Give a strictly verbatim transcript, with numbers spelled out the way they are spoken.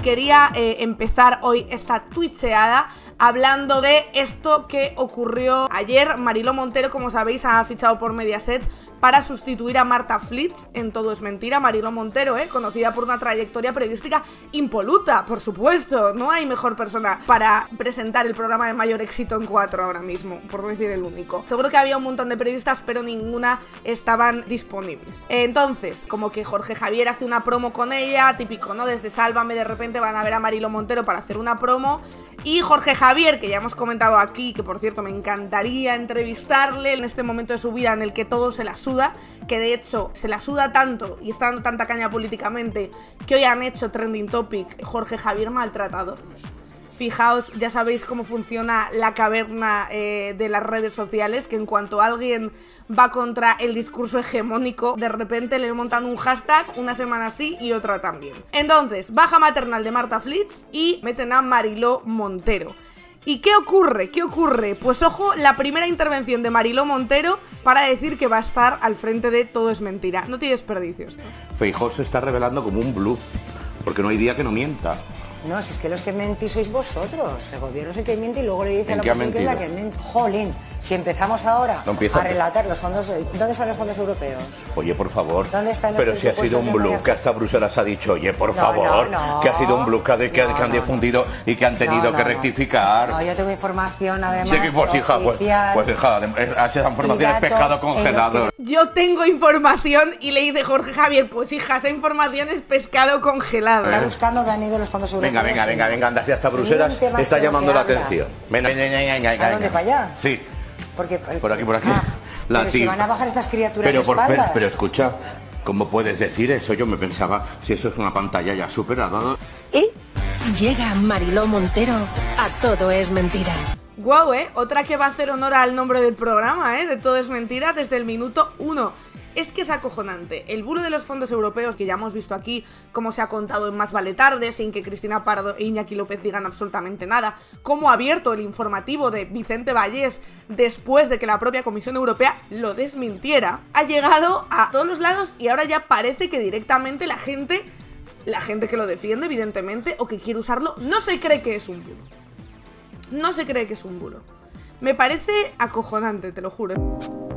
quería eh, empezar hoy esta twitcheada hablando de esto que ocurrió ayer. Mariló Montero, como sabéis, ha fichado por Mediaset para sustituir a Marta Flitz en Todo es Mentira. Mariló Montero, eh, conocida por una trayectoria periodística impoluta, por supuesto. No hay mejor persona para presentar el programa de mayor éxito en cuatro ahora mismo, por no decir el único. Seguro que había un montón de periodistas, pero ninguna estaban disponibles. Entonces, como que Jorge Javier hace una promo con ella, típico, ¿no? Desde Sálvame de repente van a ver a Mariló Montero para hacer una promo. Y Jorge Javier, que ya hemos comentado aquí, que por cierto me encantaría entrevistarle en este momento de su vida en el que todo se la suda, que de hecho se la suda tanto y está dando tanta caña políticamente que hoy han hecho trending topic Jorge Javier maltratado. Fijaos, ya sabéis cómo funciona la caverna eh, de las redes sociales, que en cuanto alguien va contra el discurso hegemónico, de repente le montan un hashtag una semana sí y otra también. Entonces, baja maternal de Marta Flitz y meten a Mariló Montero. ¿Y qué ocurre? ¿Qué ocurre? Pues ojo, la primera intervención de Mariló Montero para decir que va a estar al frente de Todo es Mentira. No tiene desperdicio esto. Feijóo se está revelando como un bluff, porque no hay día que no mienta. No, si es que los que mentís sois vosotros. El gobierno es el que miente y luego le dice a la ¿En qué ha oposición que es la que miente. Jolín, si empezamos ahora No empieza a relatar los fondos... ¿Dónde están los fondos europeos? Oye, por favor. ¿Dónde están los Pero si ha sido un bluff, que hasta Bruselas ha dicho, oye, por No, favor, no, no. que ha sido un bluff que, que, No, que han no. difundido y que han tenido No, no, que no. rectificar. No, yo tengo información además Sí, que pues hija, pues, oficial, pues hija, esa información y es datos pescado en congelado. los Yo tengo información y le dice Jorge Javier, pues hija, esa información es pescado congelado. Está buscando que han ido los fondos europeos. Venga, venga, venga, venga, anda, si hasta Bruselas Siguiente, más está de lo llamando que la habla. atención. Venga, venga, venga, venga, venga. ¿A dónde, para allá? Sí. Porque, Por aquí, por aquí. Ah, La pero si tía. van a bajar estas criaturas Pero, de por, pero, espaldas. pero escucha, ¿cómo puedes decir eso? Yo me pensaba, si eso es una pantalla ya superada. Y llega Mariló Montero a Todo es Mentira. Guau, ¿eh? Otra que va a hacer honor al nombre del programa, ¿eh? De Todo es Mentira desde el minuto uno. Es que es acojonante. El bulo de los fondos europeos, que ya hemos visto aquí cómo se ha contado en Más vale tarde, sin que Cristina Pardo e Iñaki López digan absolutamente nada, cómo ha abierto el informativo de Vicente Vallés después de que la propia Comisión Europea lo desmintiera, ha llegado a todos los lados y ahora ya parece que directamente la gente, la gente que lo defiende, evidentemente, o que quiere usarlo, no se cree que es un bulo. No se cree que es un bulo. Me parece acojonante, te lo juro.